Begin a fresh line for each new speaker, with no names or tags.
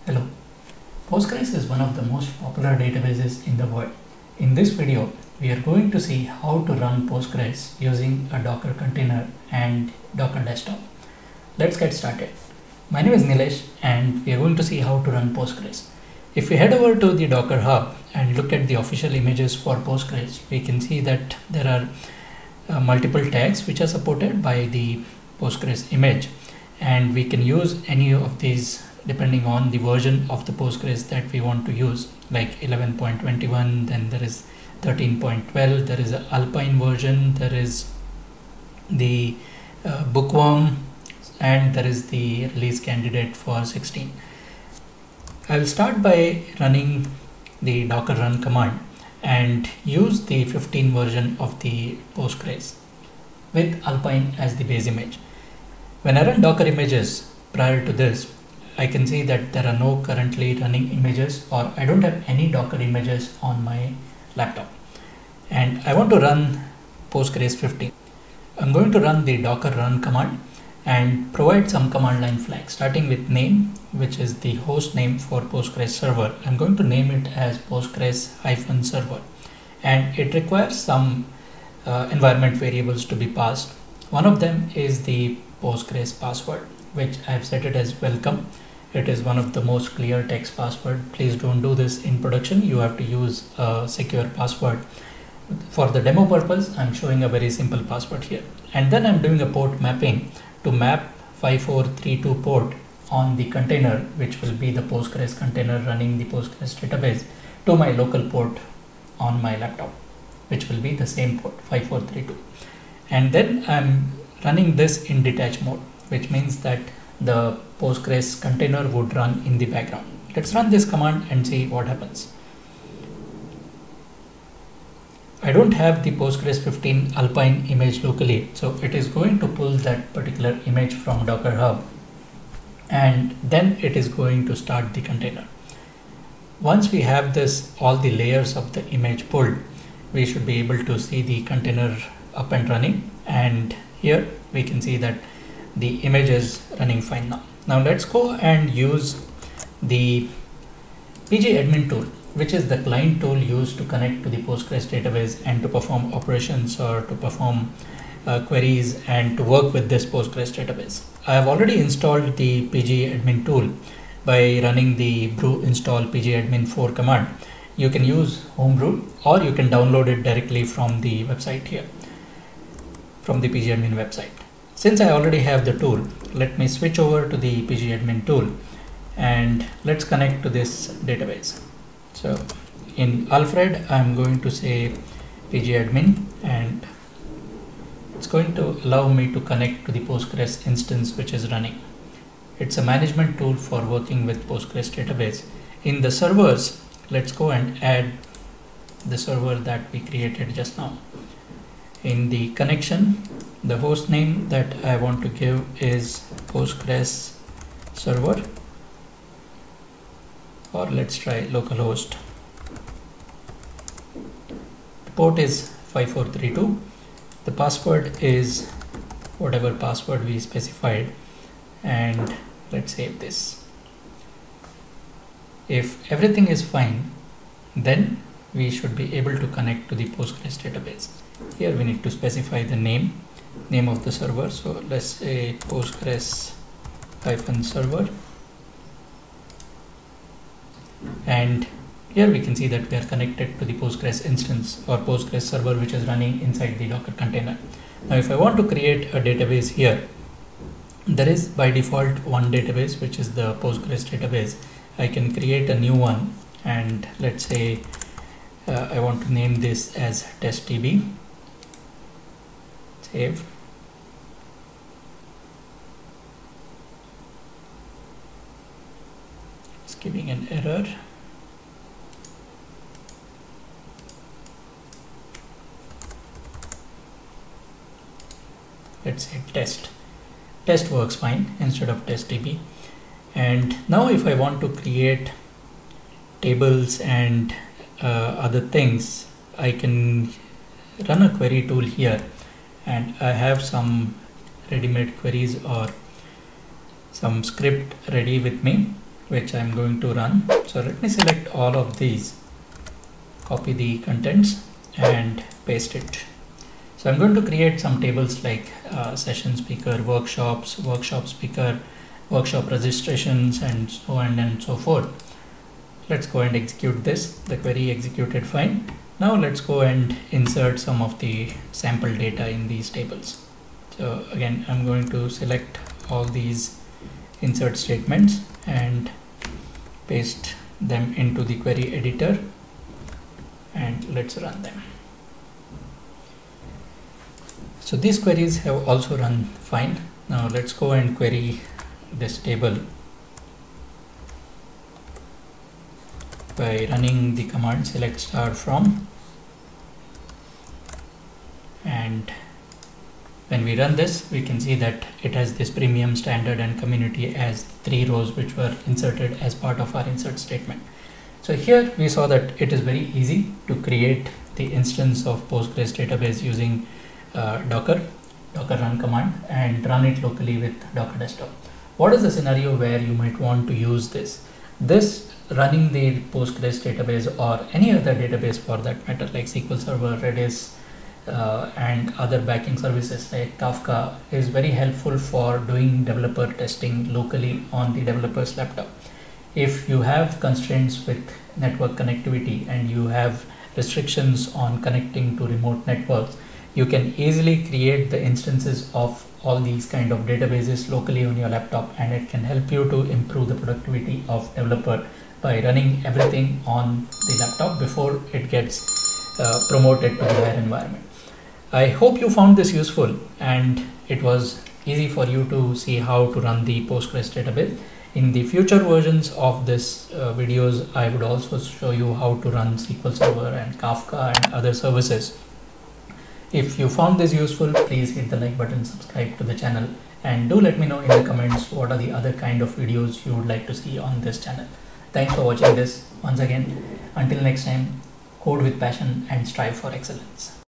Hello. Postgres is one of the most popular databases in the world. In this video, we are going to see how to run Postgres using a Docker container and Docker desktop. Let's get started. My name is Nilesh and we are going to see how to run Postgres. If we head over to the Docker Hub and look at the official images for Postgres, we can see that there are multiple tags which are supported by the Postgres image, and we can use any of these depending on the version of the Postgres that we want to use, like 11.21, then there is 13.12, there is an Alpine version, there is the bookworm, and there is the release candidate for 16. I will start by running the docker run command and use the 15 version of the Postgres with Alpine as the base image. When I run Docker images prior to this, I can see that there are no currently running images, or I don't have any Docker images on my laptop. And I want to run Postgres 15. I'm going to run the docker run command and provide some command line flags, starting with name, which is the host name for Postgres server. I'm going to name it as Postgres-server, and it requires some environment variables to be passed. One of them is the Postgres password, which I've set it as welcome. It is one of the most clear text password. Please don't do this in production. You have to use a secure password. For the demo purpose, I'm showing a very simple password here. And then I'm doing a port mapping to map 5432 port on the container, which will be the Postgres container running the Postgres database, to my local port on my laptop, which will be the same port 5432. And then I'm running this in detach mode, which means that the Postgres container would run in the background. Let's run this command and see what happens. I don't have the Postgres 15 Alpine image locally, so it is going to pull that particular image from Docker Hub, and then it is going to start the container. Once we have this, all the layers of the image pulled, we should be able to see the container up and running, and here we can see that the image is running fine now. Now let's go and use the pgAdmin tool, which is the client tool used to connect to the Postgres database and to perform operations or to perform queries and to work with this Postgres database. I have already installed the pgAdmin tool by running the brew install pgAdmin 4 command. You can use homebrew, or you can download it directly from the website here, from the pgAdmin website. Since I already have the tool, let me switch over to the pgAdmin tool and let's connect to this database. So in Alfred, I'm going to say pgAdmin, and it's going to allow me to connect to the Postgres instance which is running. It's a management tool for working with Postgres database. In the servers, let's go and add the server that we created just now. In the connection, the host name that I want to give is Postgres server, or let's try localhost. The port is 5432. The password is whatever password we specified, and let's save this. If everything is fine, then we should be able to connect to the Postgres database. Here we need to specify the name of the server. So let's say Postgres-server, and here we can see that we are connected to the Postgres instance or Postgres server, which is running inside the Docker container. Now if I want to create a database here, there is by default one database, which is the Postgres database. I can create a new one, and let's say I want to name this as testdb. Save. It's giving an error. Let's say test. Test works fine instead of testdb. And now if I want to create tables and other things, I can run a query tool here, and I have some ready-made queries or some script ready with me. which I'm going to run. So let me select all of these, copy the contents and paste it. So I'm going to create some tables like session speaker, workshops, workshop speaker, workshop registrations, and so on and so forth. Let's go and execute this. The query executed fine. Now let's go and insert some of the sample data in these tables. So again, I'm going to select all these insert statements and paste them into the query editor, and let's run them. So these queries have also run fine. Now let's go and query this table by running the command select star from, and when we run this, we can see that it has this premium, standard, and community as 3 rows which were inserted as part of our insert statement. So here we saw that it is very easy to create the instance of Postgres database using docker run command and run it locally with Docker Desktop. What is the scenario where you might want to use this? Running the Postgres database or any other database for that matter, like SQL Server, Redis, and other backing services like Kafka, is very helpful for doing developer testing locally on the developer's laptop. If you have constraints with network connectivity and you have restrictions on connecting to remote networks, you can easily create the instances of all these kind of databases locally on your laptop, and it can help you to improve the productivity of developer by running everything on the laptop before it gets promoted to the higher environment. I hope you found this useful and it was easy for you to see how to run the Postgres database. In the future versions of this videos, I would also show you how to run SQL Server and Kafka and other services. If you found this useful, please hit the like button, subscribe to the channel, and do let me know in the comments what are the other kind of videos you would like to see on this channel. Thanks for watching this once again. Until next time, code with passion and strive for excellence.